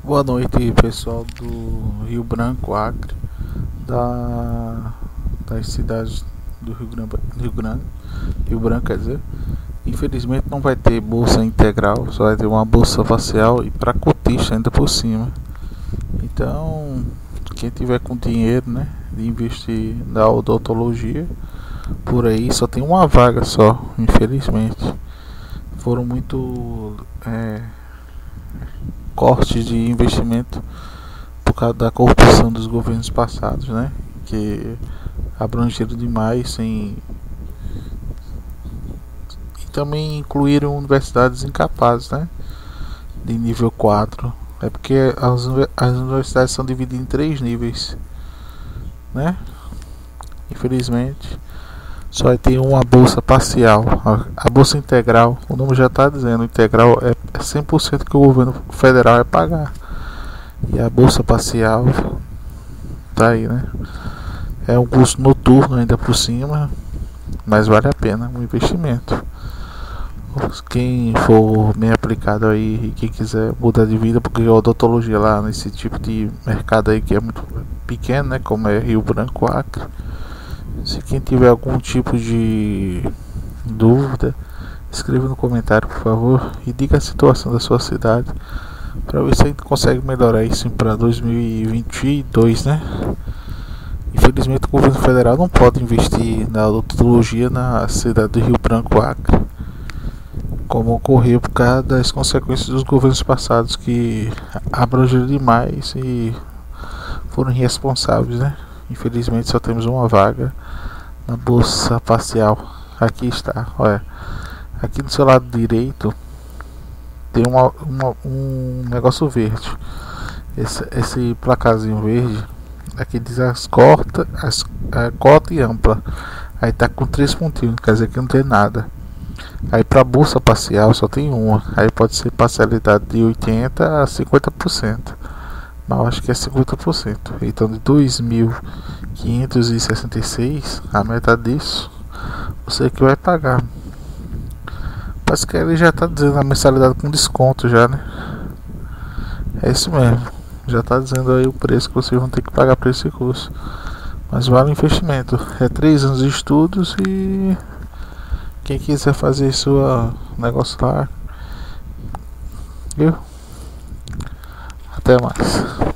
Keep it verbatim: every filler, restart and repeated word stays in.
Boa noite, pessoal do Rio Branco, Acre, da, das cidades do Rio Grande, Rio Grande, Rio Branco, quer dizer. Infelizmente não vai ter bolsa integral, só vai ter uma bolsa facial e para cotista ainda por cima. Então, quem tiver com dinheiro, né, de investir na odontologia, por aí só tem uma vaga só, infelizmente. Foram muito é, cortes de investimento por causa da corrupção dos governos passados, né? Que abrangeram demais sem... e também incluíram universidades incapazes, né? De nível quatro. É porque as, as universidades são divididas em três níveis, né? Infelizmente só vai ter uma bolsa parcial. A bolsa integral, o nome já está dizendo, integral é cem por cento que o governo federal vai pagar. E a bolsa parcial tá aí, né? É um custo noturno ainda por cima, mas vale a pena o investimento. Quem for bem aplicado aí e quem quiser mudar de vida, porque a odontologia lá nesse tipo de mercado aí que é muito pequeno, né? Como é Rio Branco, Acre. Se quem tiver algum tipo de dúvida, escreva no comentário, por favor, e diga a situação da sua cidade, para ver se a gente consegue melhorar isso para dois mil e vinte e dois, né? Infelizmente o governo federal não pode investir na odontologia na cidade do Rio Branco, Acre, como ocorreu por causa das consequências dos governos passados, que abrangeram demais e foram irresponsáveis, né? Infelizmente só temos uma vaga na bolsa facial. Aqui está, olha. Aqui do seu lado direito tem uma, uma, um negócio verde. Esse, esse placazinho verde aqui diz as cotas, as, a cota e ampla. Aí tá com três pontinhos, quer dizer que não tem nada. Aí para bolsa parcial só tem uma. Aí pode ser parcialidade de oitenta por cento a cinquenta por cento. Mas eu acho que é cinquenta por cento. Então de dois mil quinhentos e sessenta e seis, a metade disso você que vai pagar. Parece que ele já está dizendo a mensalidade com desconto já, né? É isso mesmo. Já está dizendo aí o preço que vocês vão ter que pagar para esse curso. Mas vale o investimento. É três anos de estudos e quem quiser fazer sua negócio lá, viu? Até mais.